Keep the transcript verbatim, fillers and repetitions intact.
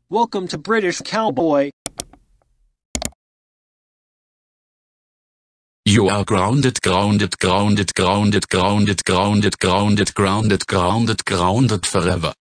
Welcome to British Cowboy. You are grounded, grounded, grounded, grounded, grounded, grounded, grounded, grounded, grounded, grounded forever.